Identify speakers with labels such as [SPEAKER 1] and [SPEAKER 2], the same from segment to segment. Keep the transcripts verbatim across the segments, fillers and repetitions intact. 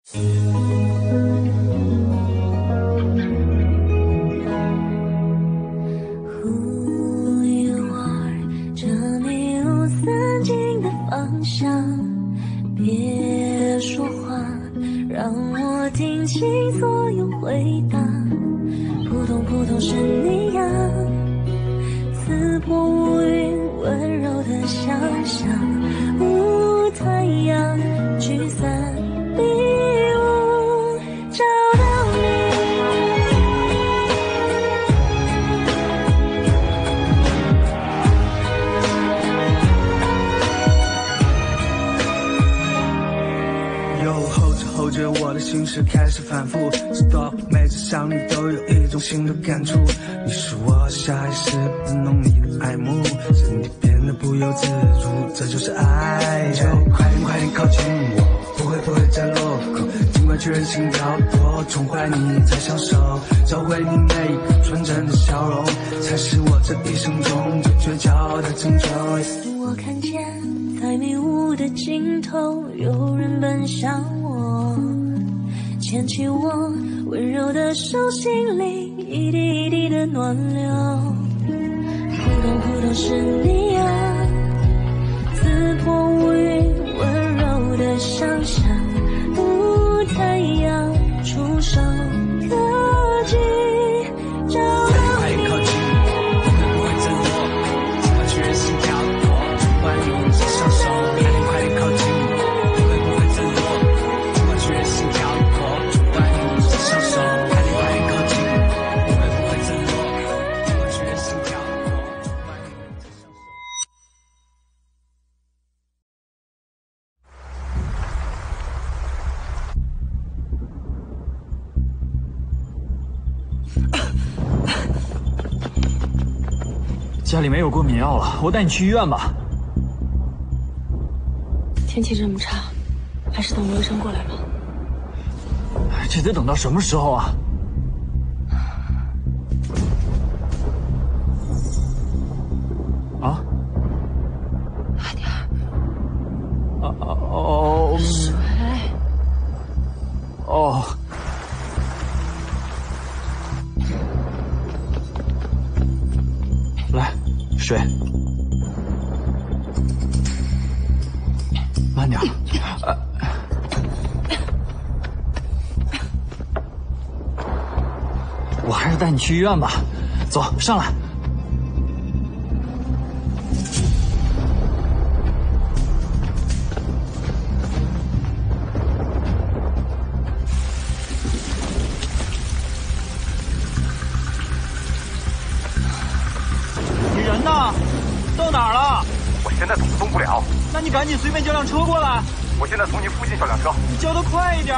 [SPEAKER 1] 新的感触，你是我下意识摆弄你的爱慕，身体变得不由自主，这就是爱。就快点快点靠近我，不会不会再落空，尽管确认心跳多，宠坏你才享受，找回你那一个纯真的笑容，才是我这一生中最倔强的拯救。
[SPEAKER 2] 我看见在迷雾的尽头，有人奔向我，牵起我温柔的手，心里一滴一滴的暖流，扑通扑通是你啊，刺破乌云温柔的想象，舞太阳触手可及，找到你。靠近我，不会不会坠落，尽管确认心跳多，宠坏你才享受，快点快点靠近我，不会不会坠落，尽管确认心跳多，宠坏你才享受，快点快点靠近我，不会不会坠落，尽管确认心跳多，宠坏你才享受。
[SPEAKER 3] 家里没有过敏药了，我带你去医院吧。
[SPEAKER 4] 天气这么差，还是等罗医生过来吧。
[SPEAKER 3] 这得等到什么时候啊？啊？
[SPEAKER 4] 快点儿！
[SPEAKER 3] 啊啊哦！
[SPEAKER 4] 水。
[SPEAKER 3] 哦。来，水。慢点。啊。我还是带你去医院吧。走，上来。你人呢？到哪儿了？
[SPEAKER 5] 我现在怎么动不了？
[SPEAKER 3] 那你赶紧随便叫辆车过来。
[SPEAKER 5] 我现在从你附近叫辆车。
[SPEAKER 3] 你叫得快一点。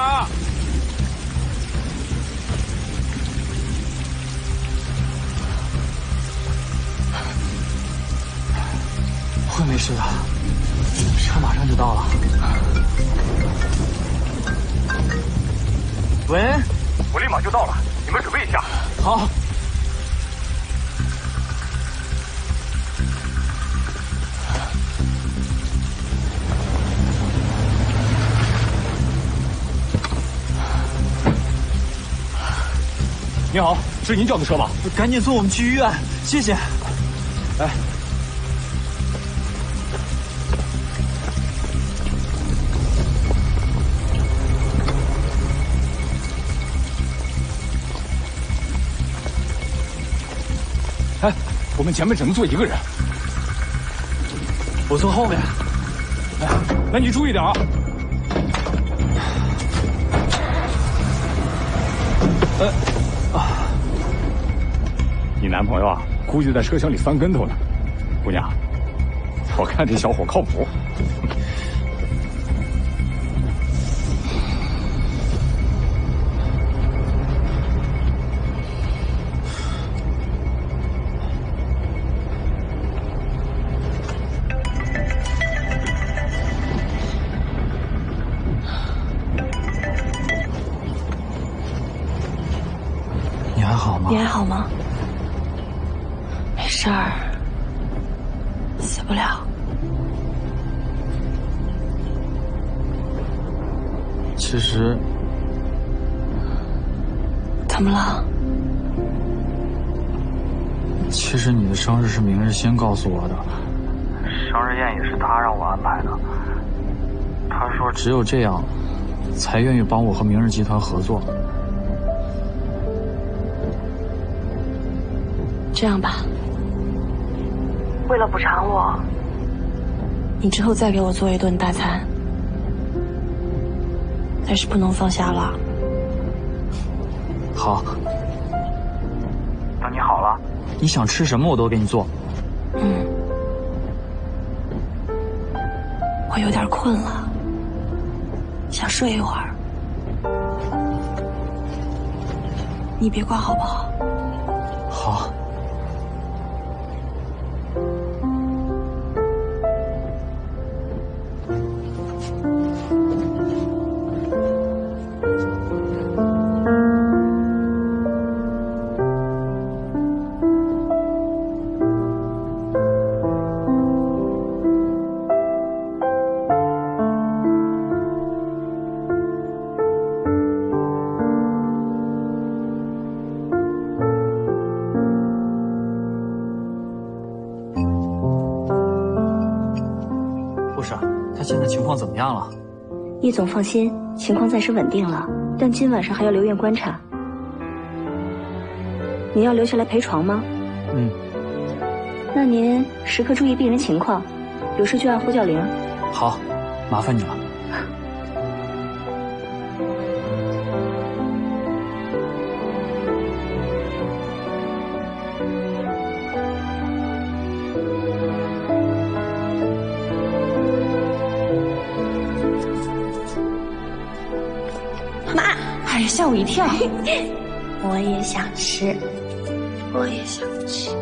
[SPEAKER 3] 会没事的，车马上就到了。喂，
[SPEAKER 5] 我立马就到了，你们准备一下。
[SPEAKER 3] 好。
[SPEAKER 5] 你好，是您叫的车吗？
[SPEAKER 3] 赶紧送我们去医院，谢谢。
[SPEAKER 5] 来。哎，我们前面只能坐一个人。
[SPEAKER 3] 我坐后面。
[SPEAKER 5] 哎，那你注意点啊。呃啊，你男朋友啊，估计在车厢里翻跟头呢。姑娘，我看这小伙靠谱。
[SPEAKER 3] 你还好吗？
[SPEAKER 4] 你还好吗？没事儿，死不了。
[SPEAKER 3] 其实
[SPEAKER 4] 怎么了？
[SPEAKER 3] 其实你的生日是明日先告诉我的，生日宴也是他让我安排的。他说只有这样，才愿意帮我和明日集团合作。
[SPEAKER 4] 这样吧，为了补偿我，你之后再给我做一顿大餐，但是不能放虾了。
[SPEAKER 3] 好。等你好了，你想吃什么我都给你做。
[SPEAKER 4] 嗯，我有点困了，想睡一会儿。你别挂好不好？
[SPEAKER 3] 好。怎么样了？
[SPEAKER 6] 易总放心，情况暂时稳定了，但今晚上还要留院观察。您要留下来陪床吗？
[SPEAKER 3] 嗯。
[SPEAKER 6] 那您时刻注意病人情况，有事就按呼叫铃。
[SPEAKER 3] 好，麻烦你了。
[SPEAKER 7] 吓我一跳！
[SPEAKER 6] 我也想吃，
[SPEAKER 4] 我也想吃。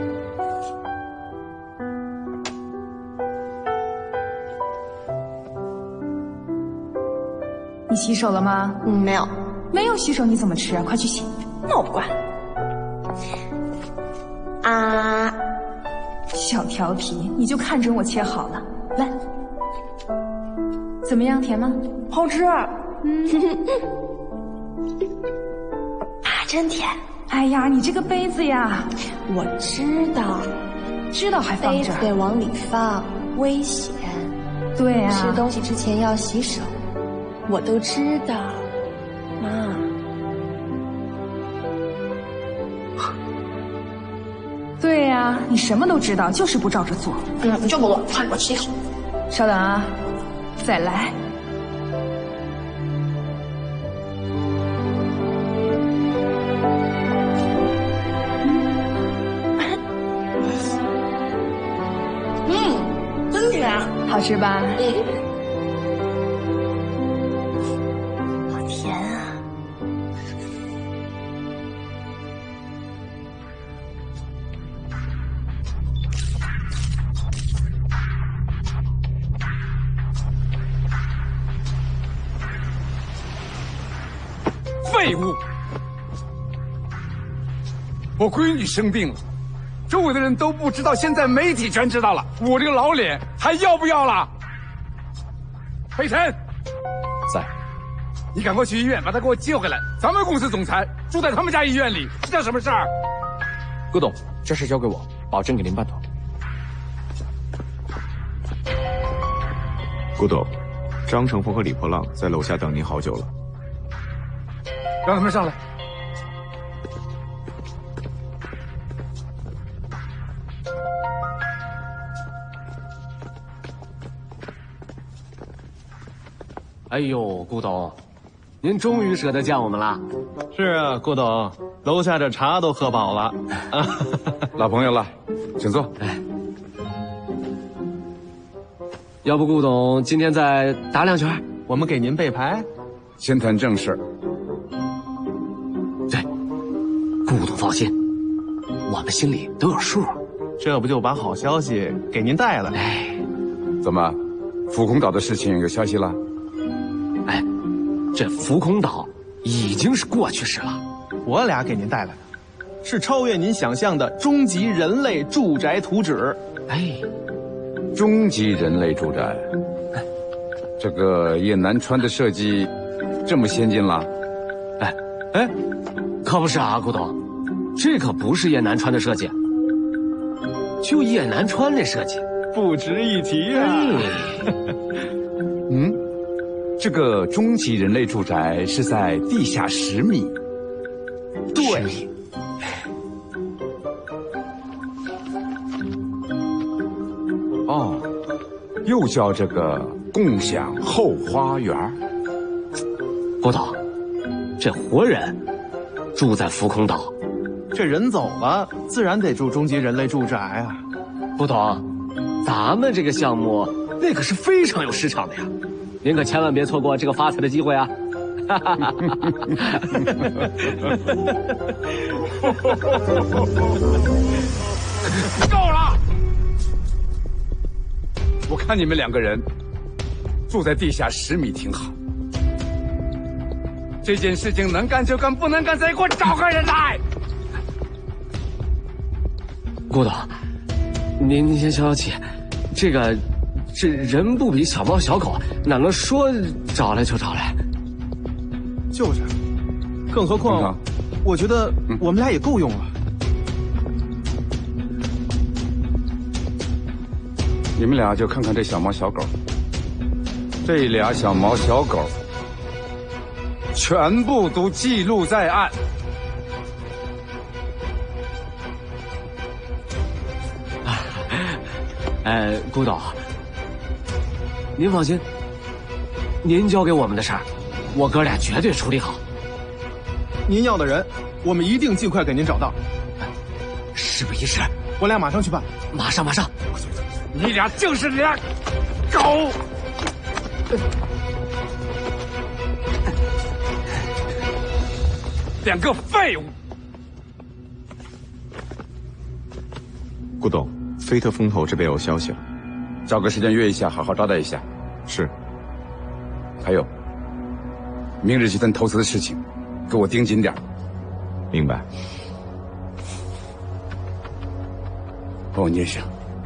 [SPEAKER 7] 你洗手了吗？
[SPEAKER 4] 嗯，没有。
[SPEAKER 7] 没有洗手你怎么吃啊？快去洗！
[SPEAKER 4] 那我不管。啊！
[SPEAKER 7] 小调皮，你就看准我切好了。来，怎么样？甜吗？
[SPEAKER 4] 好吃。
[SPEAKER 7] 嗯。
[SPEAKER 4] 啊，真甜！
[SPEAKER 7] 哎呀，你这个杯子呀，
[SPEAKER 4] 我知道，
[SPEAKER 7] 知道还放这儿，
[SPEAKER 4] 杯子得往里放，危险。
[SPEAKER 7] 对啊，
[SPEAKER 4] 吃东西之前要洗手，我都知道，妈。
[SPEAKER 7] 对呀，你什么都知道，就是不照着做。
[SPEAKER 4] 嗯，你就不做，快给我吃一口。
[SPEAKER 7] 稍等啊，再来。好吃吧？
[SPEAKER 4] 嗯，好甜啊！
[SPEAKER 5] 废物！我闺女生病了。周围的人都不知道，现在媒体全知道了。我这个老脸还要不要了？裴晨，
[SPEAKER 3] 在。
[SPEAKER 5] 你赶快去医院把他给我接回来。咱们公司总裁住在他们家医院里，这叫什么事儿？
[SPEAKER 8] 顾董，这事交给我，保证给您办妥。
[SPEAKER 9] 顾董，张成峰和李破浪在楼下等您好久了。
[SPEAKER 5] 让他们上来。
[SPEAKER 8] 哎呦，顾董，您终于舍得见我们了。
[SPEAKER 10] 是啊，顾董，楼下这茶都喝饱了。啊，
[SPEAKER 5] 老朋友了，请坐。
[SPEAKER 8] 哎，要不顾董今天再打两圈，
[SPEAKER 10] 我们给您备牌。
[SPEAKER 5] 先谈正事。
[SPEAKER 8] 对，顾董放心，我们心里都有数。
[SPEAKER 10] 这不就把好消息给您带了？
[SPEAKER 8] 哎，
[SPEAKER 5] 怎么，浮空岛的事情有消息了？
[SPEAKER 8] 哎，这浮空岛已经是过去式了。
[SPEAKER 10] 我俩给您带来的，是超越您想象的终极人类住宅图纸。
[SPEAKER 8] 哎，
[SPEAKER 5] 终极人类住宅，这个叶南川的设计这么先进了？
[SPEAKER 8] 哎
[SPEAKER 5] 哎，
[SPEAKER 8] 可不是啊，顾董，这可不是叶南川的设计，就叶南川那设计，
[SPEAKER 5] 不值一提啊。
[SPEAKER 9] 嗯，这个终极人类住宅是在地下十米。
[SPEAKER 8] 对。
[SPEAKER 9] 哦，又叫这个共享后花园。
[SPEAKER 8] 顾董，这活人住在浮空岛，
[SPEAKER 10] 这人走了，自然得住终极人类住宅啊。
[SPEAKER 8] 顾董，咱们这个项目那可是非常有市场的呀，您可千万别错过这个发财的机会啊！
[SPEAKER 9] 够了！我看你们两个人住在地下十米挺好。这件事情能干就干，不能干再给我找个人来。
[SPEAKER 8] 顾董，您您先消消气，这个这人不比小猫小狗，哪能说找来就找来？
[SPEAKER 10] 就是，更何况，我觉得我们俩也够用了。
[SPEAKER 9] 你们俩就看看这小猫小狗，这俩小猫小狗全部都记录在案。
[SPEAKER 8] 呃，顾董，您放心，您交给我们的事儿，我哥俩绝对处理好。
[SPEAKER 10] 您要的人，我们一定尽快给您找到。
[SPEAKER 8] 事不宜迟，
[SPEAKER 10] 我俩马上去办。
[SPEAKER 8] 马上马上。
[SPEAKER 9] 你俩就是俩狗！两个废物！ 顾董，飞特风投这边有消息了，找个时间约一下，好好招待一下。是。还有，明日集团投资的事情，给我盯紧点。明白。帮我捏上。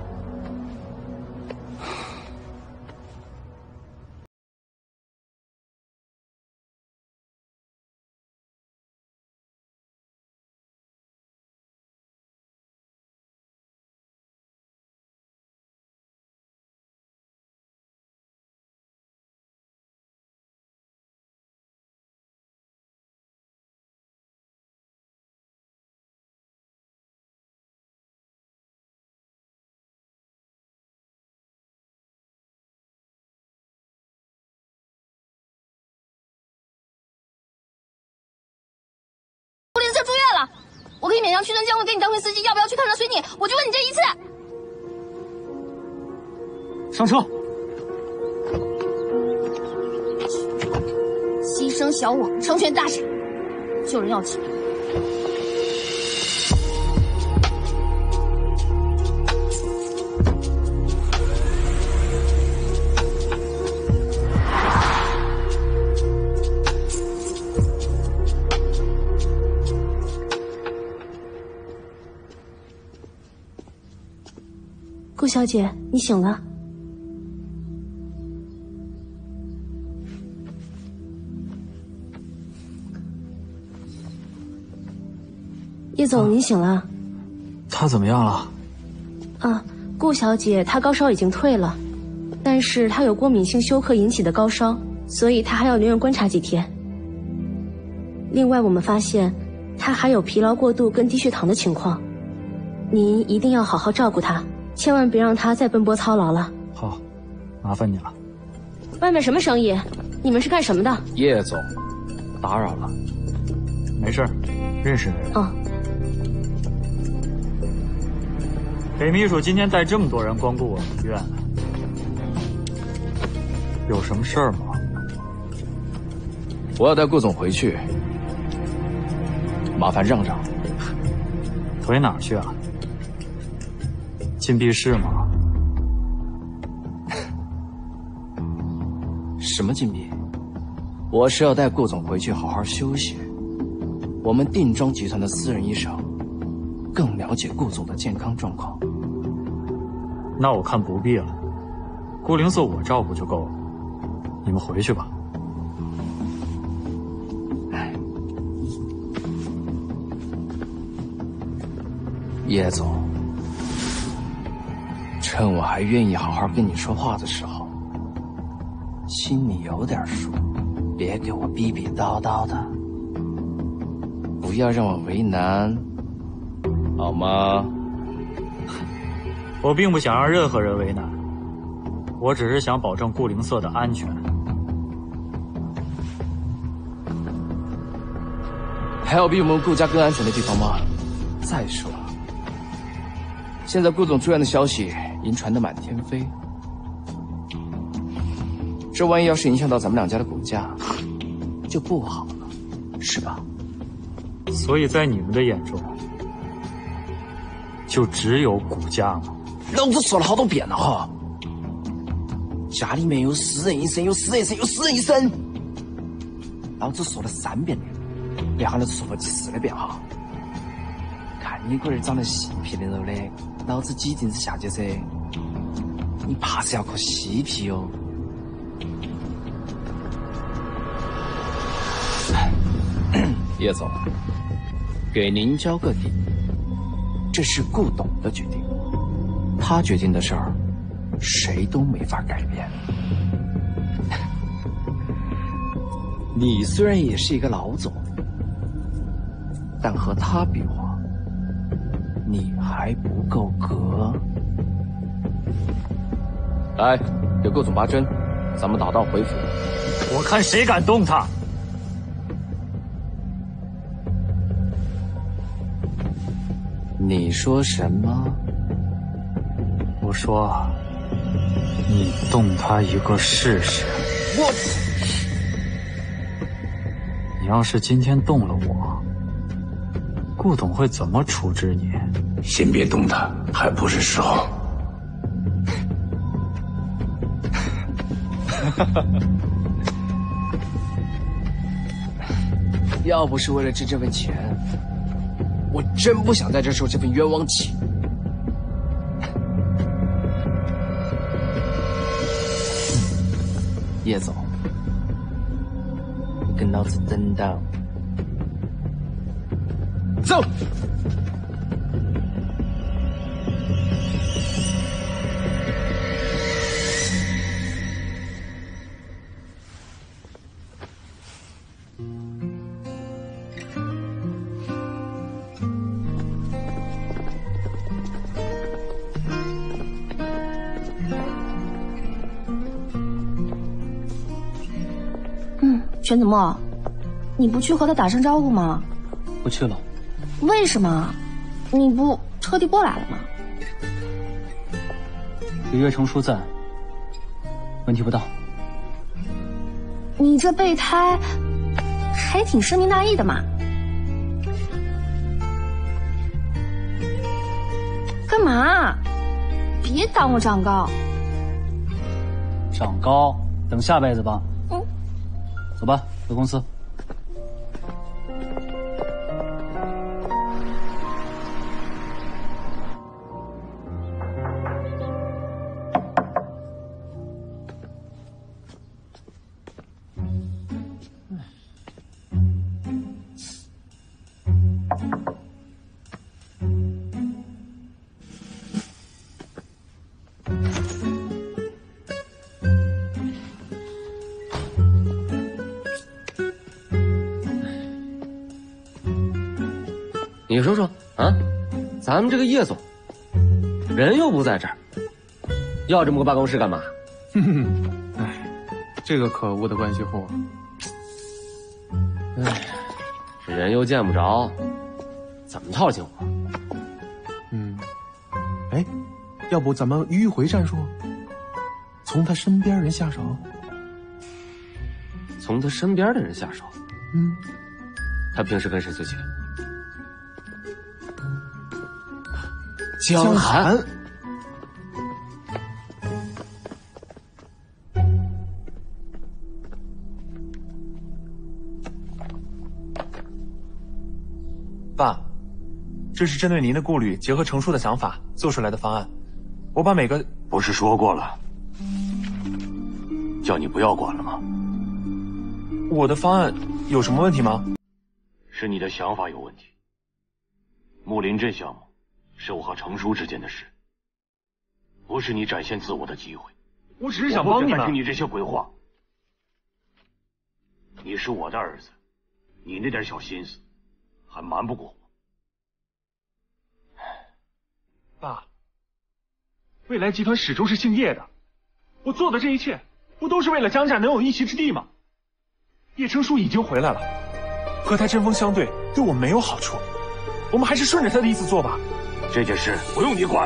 [SPEAKER 11] 顾灵Se住院了，我可以勉强屈尊将会给你当回司机，要不要去看看随你？我就问你这一次。
[SPEAKER 3] 上车。
[SPEAKER 11] 牺牲小我，成全大事，救人要紧。
[SPEAKER 2] 顾小姐，你醒了。叶总，您醒了。
[SPEAKER 3] 他怎么样了？
[SPEAKER 2] 啊，顾小姐她高烧已经退了，但是她有过敏性休克引起的高烧，所以她还要留院观察几天。另外，我们发现她还有疲劳过度跟低血糖的情况，您一定要好好照顾她。千万别让他再奔波操劳了。
[SPEAKER 3] 好，麻烦你了。
[SPEAKER 2] 外面什么生意？你们是干什么的？
[SPEAKER 3] 叶总，打扰了。没事，认识的人。
[SPEAKER 2] 哦。
[SPEAKER 3] 北秘书今天带这么多人光顾我们医院，有什么事儿吗？
[SPEAKER 12] 我要带顾总回去，麻烦让让。
[SPEAKER 3] 回哪儿去啊？禁闭室吗？
[SPEAKER 12] 什么禁闭？我是要带顾总回去好好休息。我们定妆集团的私人医生更了解顾总的健康状况。
[SPEAKER 3] 那我看不必了，顾灵Se我照顾就够了。你们回去吧。
[SPEAKER 12] 叶总，趁我还愿意好好跟你说话的时候，心里有点数，别给我逼逼叨叨的，不要让我为难，好吗？
[SPEAKER 3] 我并不想让任何人为难，我只是想保证顾灵色的安全。
[SPEAKER 12] 还有比我们顾家更安全的地方吗？再说了，现在顾总住院的消息已经传得满天飞，这万一要是影响到咱们两家的股价，就不好了，是吧？
[SPEAKER 3] 所以在你们的眼中，就只有股价吗？
[SPEAKER 12] 老子说了好多遍了哈，家里面有私人医生，有私人医生，有私人医生，老子说了三遍了。别喊了重复第四的遍哈！看你个人长得细皮的肉的，老子几定是下去噻。你怕是要磕细皮哦。叶总，给您交个底，这是顾董的决定，他决定的事儿，谁都没法改变。你虽然也是一个老总。但和他比划，你还不够格。来，给顾总拔针，咱们打道回府。
[SPEAKER 3] 我看谁敢动他！
[SPEAKER 12] 你说什么？
[SPEAKER 3] 我说，你动他一个试试。
[SPEAKER 12] 我，
[SPEAKER 3] 你要是今天动了我。顾董会怎么处置你？
[SPEAKER 13] 先别动他，还不是时候。
[SPEAKER 12] 要不是为了挣这份钱，我真不想在这受这份冤枉气。叶总，你跟老子等等。走。
[SPEAKER 11] 嗯，玄子墨，你不去和他打声招呼吗？
[SPEAKER 3] 不去了。
[SPEAKER 11] 为什么？你不特地过来了吗？
[SPEAKER 3] 有岳成书在，问题不大。
[SPEAKER 11] 你这备胎还挺深明大义的嘛。干嘛？别耽误长高。
[SPEAKER 3] 长高，等下辈子吧。
[SPEAKER 11] 嗯。
[SPEAKER 3] 走吧，回公司。
[SPEAKER 8] 你说说啊，咱们这个叶总人又不在这儿，要这么个办公室干嘛？
[SPEAKER 10] 哼哼，哎，这个可恶的关系户。
[SPEAKER 8] 哎，这人又见不着，怎么套近乎？
[SPEAKER 10] 嗯，哎，要不咱们迂回战术，从他身边人下手。
[SPEAKER 8] 从他身边的人下手？
[SPEAKER 10] 嗯，
[SPEAKER 8] 他平时跟谁最亲？
[SPEAKER 10] 江寒。
[SPEAKER 14] 爸，这是针对您的顾虑，结合成叔的想法做出来的方案。我把每个……
[SPEAKER 13] 不是说过了，叫你不要管了吗？
[SPEAKER 14] 我的方案有什么问题吗？
[SPEAKER 13] 是你的想法有问题。木林镇项目是我和程叔之间的事，不是你展现自我的机会。
[SPEAKER 14] 我只是想帮你们。
[SPEAKER 13] 我不想听你这些鬼话。你是我的儿子，你那点小心思还瞒不过我。
[SPEAKER 14] 爸，未来集团始终是姓叶的，我做的这一切不都是为了江家能有一席之地吗？叶成书已经回来了，和他针锋相对对我没有好处，我们还是顺着他的意思做吧。
[SPEAKER 13] 这件事不用你管。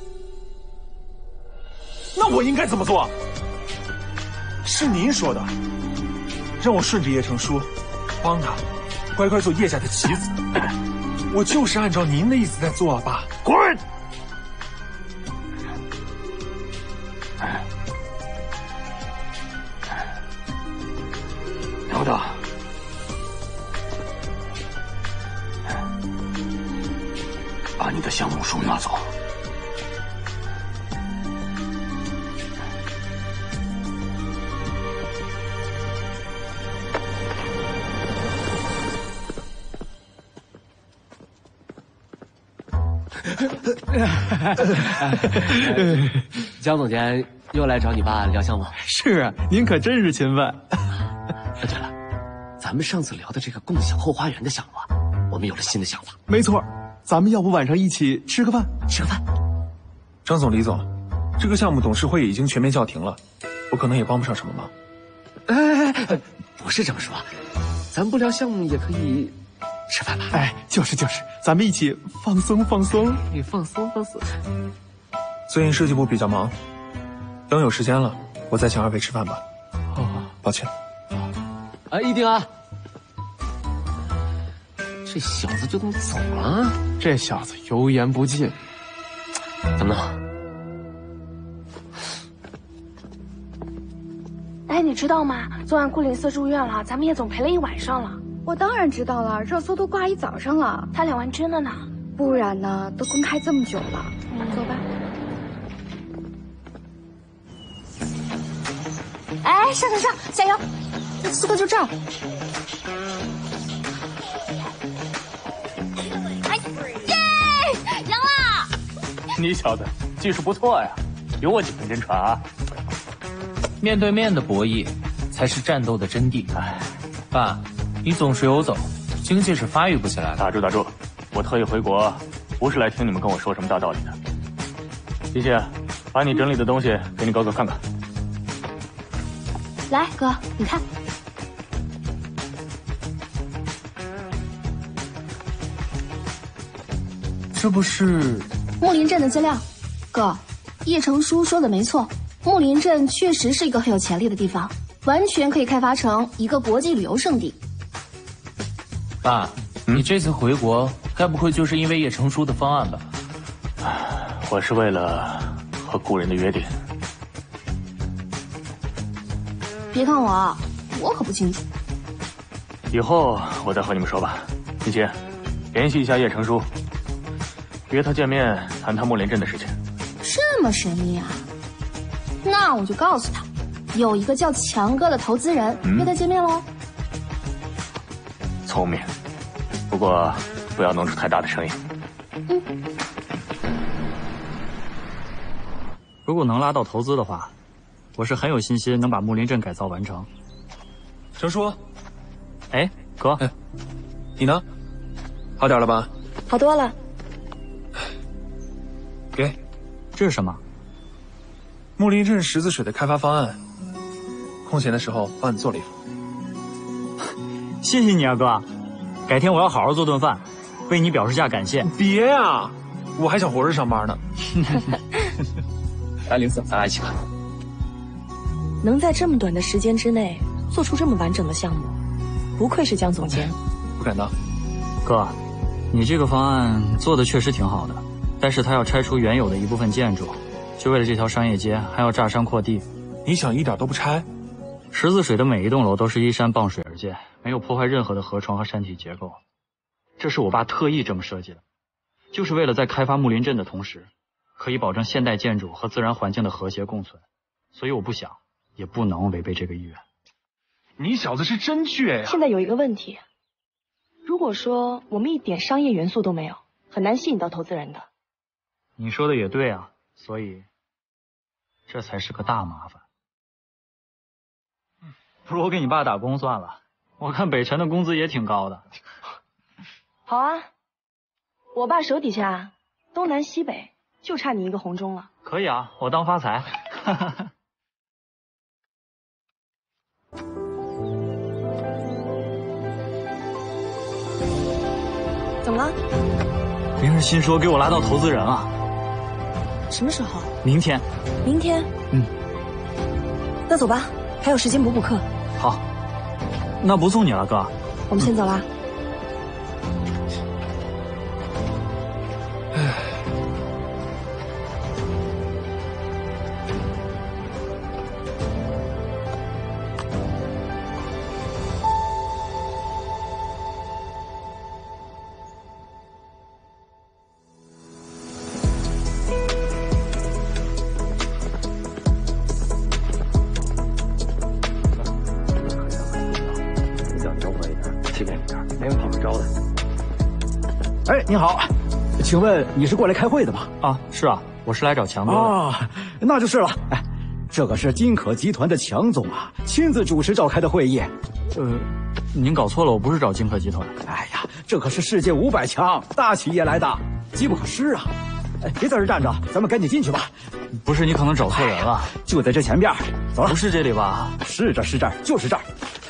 [SPEAKER 14] 那我应该怎么做？是您说的，让我顺着叶成书，帮他，乖乖做叶家的棋子。我就是按照您的意思在做啊，爸。
[SPEAKER 13] 滚！等等，把你的项目书拿走。
[SPEAKER 8] 江总监又来找你爸聊项目。
[SPEAKER 3] 是啊，您可真是勤奋。
[SPEAKER 8] 对了，咱们上次聊的这个共享后花园的项目啊，我们有了新的想法。
[SPEAKER 10] 没错，咱们要不晚上一起吃个饭？
[SPEAKER 8] 吃个饭。
[SPEAKER 14] 张总、李总，这个项目董事会已经全面叫停了，我可能也帮不上什么忙。
[SPEAKER 8] 哎哎哎，不是这么说，咱不聊项目也可以吃饭吧？
[SPEAKER 10] 哎，就是就是，咱们一起放松放松。
[SPEAKER 8] 你放松放松。
[SPEAKER 14] 最近设计部比较忙，等有时间了，我再请二位吃饭吧。
[SPEAKER 8] 哦，
[SPEAKER 14] 抱歉。
[SPEAKER 8] 啊，一定啊！这小子就这么走了？
[SPEAKER 10] 这小子油盐不进，
[SPEAKER 8] 怎么了？
[SPEAKER 11] 哎，你知道吗？昨晚顾灵色住院了，咱们叶总陪了一晚上了。
[SPEAKER 15] 我当然知道了，热搜都挂一早上了。
[SPEAKER 11] 他俩玩真的呢？
[SPEAKER 15] 不然呢？都公开这么久了，嗯、走吧。
[SPEAKER 11] 哎，上上上，加油！四个就这儿。哎，耶，赢了！
[SPEAKER 3] 你小子技术不错呀，有我几分真传啊！面对面的博弈才是战斗的真谛。哎，爸，你总是游走，经济是发育不起来了。
[SPEAKER 5] 打住打住，我特意回国，不是来听你们跟我说什么大道理的。琪琪，把你整理的东西给你哥哥看看。
[SPEAKER 11] 来，哥，你看。
[SPEAKER 3] 这不是
[SPEAKER 11] 木林镇的资料，哥，叶成书说的没错，木林镇确实是一个很有潜力的地方，完全可以开发成一个国际旅游胜地。
[SPEAKER 3] 爸，嗯、你这次回国，该不会就是因为叶成书的方案吧？
[SPEAKER 5] 我是为了和故人的约定。
[SPEAKER 11] 别看我，我可不清楚。
[SPEAKER 5] 以后我再和你们说吧。琪琪，联系一下叶成书，约他见面谈谈木林镇的事情。
[SPEAKER 11] 这么神秘啊？那我就告诉他，有一个叫强哥的投资人约、嗯、他见面喽。
[SPEAKER 5] 聪明，不过不要弄出太大的声音。
[SPEAKER 11] 嗯。
[SPEAKER 3] 如果能拉到投资的话，我是很有信心能把木林镇改造完成。
[SPEAKER 14] 成叔，
[SPEAKER 3] 哎，哥，哎，
[SPEAKER 14] 你呢？好点了吧？
[SPEAKER 15] 好多了。
[SPEAKER 14] 给，
[SPEAKER 3] 这是什么？
[SPEAKER 14] 木林镇十字水的开发方案，空闲的时候帮你做了一份。
[SPEAKER 3] 谢谢你啊，哥，改天我要好好做顿饭，为你表示下感谢。
[SPEAKER 14] 别呀、啊，我还想活着上班呢。
[SPEAKER 8] 来，零四，咱俩一起看。
[SPEAKER 4] 能在这么短的时间之内做出这么完整的项目，不愧是江总监。
[SPEAKER 14] 不敢当。
[SPEAKER 3] 哥，你这个方案做的确实挺好的，但是他要拆除原有的一部分建筑，就为了这条商业街，还要炸山扩地。
[SPEAKER 14] 你想一点都不拆？
[SPEAKER 3] 十字水的每一栋楼都是依山傍水而建，没有破坏任何的河床和山体结构。这是我爸特意这么设计的，就是为了在开发木林镇的同时，可以保证现代建筑和自然环境的和谐共存。所以我不想，也不能违背这个意愿。
[SPEAKER 14] 你小子是真倔呀！
[SPEAKER 4] 现在有一个问题，如果说我们一点商业元素都没有，很难吸引到投资人的。
[SPEAKER 3] 你说的也对啊，所以这才是个大麻烦。不如我给你爸打工算了，我看北辰的工资也挺高的。
[SPEAKER 4] 好啊，我爸手底下东南西北就差你一个红中了。
[SPEAKER 3] 可以啊，我当发财。
[SPEAKER 4] 怎么了？
[SPEAKER 3] 明日新说给我拉到投资人了。
[SPEAKER 4] 什么时候？
[SPEAKER 3] 明天。
[SPEAKER 4] 明天？
[SPEAKER 3] 嗯。
[SPEAKER 4] 那走吧，还有时间补补课。
[SPEAKER 3] 好，那不送你了，哥。
[SPEAKER 4] 我们先走啦。
[SPEAKER 12] 哎，你好，请问你是过来开会的吧？
[SPEAKER 3] 啊，是啊，我是来找强哥的。
[SPEAKER 12] 啊，那就是了。哎，这个是金可集团的强总啊，亲自主持召开的会议。
[SPEAKER 3] 呃，您搞错了，我不是找金可集团。
[SPEAKER 12] 哎呀，这可是世界五百强大企业来的，机不可失啊！哎，别在这站着，咱们赶紧进去吧。
[SPEAKER 3] 不是，你可能找错人了，
[SPEAKER 12] 就在这前边。走了。
[SPEAKER 3] 不是这里吧？
[SPEAKER 12] 是这，是这儿，就是这儿。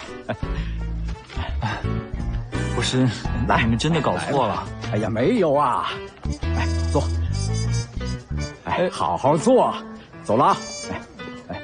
[SPEAKER 3] 哎，不是，来，你们真的搞错了。
[SPEAKER 12] 哎呀，没有啊！哎，坐。哎，好好坐。走了啊！哎哎。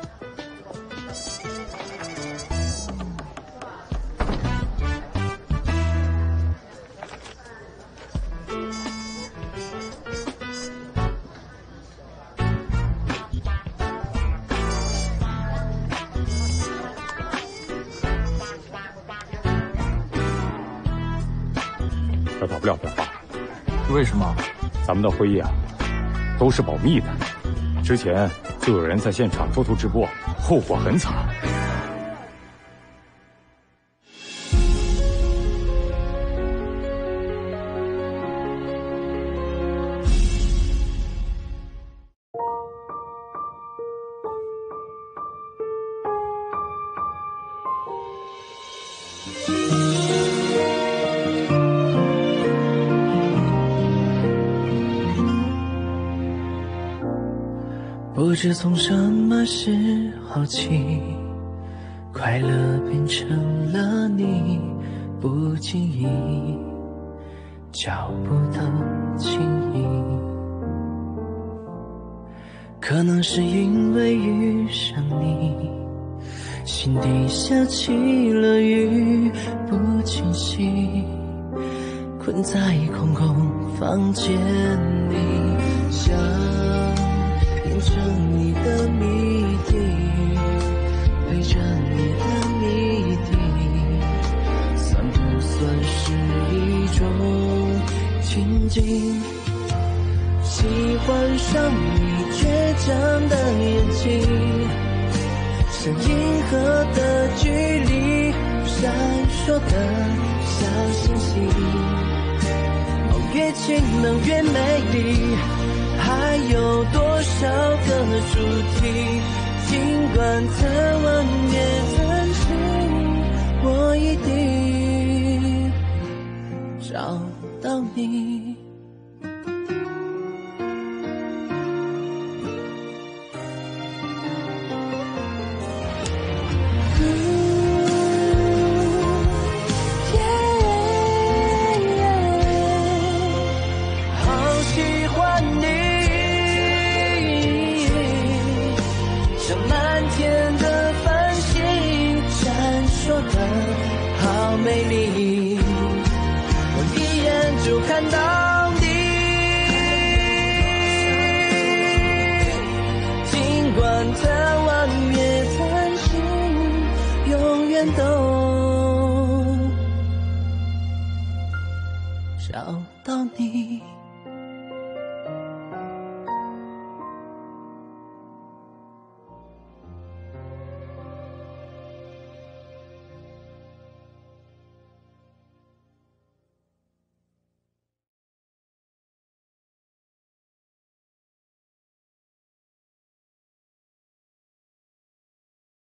[SPEAKER 5] 这打不了电话。
[SPEAKER 3] 为什么？
[SPEAKER 5] 咱们的会议啊，都是保密的。之前就有人在现场偷偷直播，后果很惨。
[SPEAKER 1] 不知从什么时候起，快乐变成了你不经意脚步的轻易。可能是因为遇上你，心底下起了雨，不清晰，困在空空房间里，想变成你的谜底，陪着你的谜底，算不算是一种情景？喜欢上你倔强的眼睛，像银河的距离，闪烁的小星星，哦，越近能越美丽，还有多少个主题？尽管再晚也曾经，我一定找到你。美丽，我一眼就看到你。尽管再晚也曾经，永远都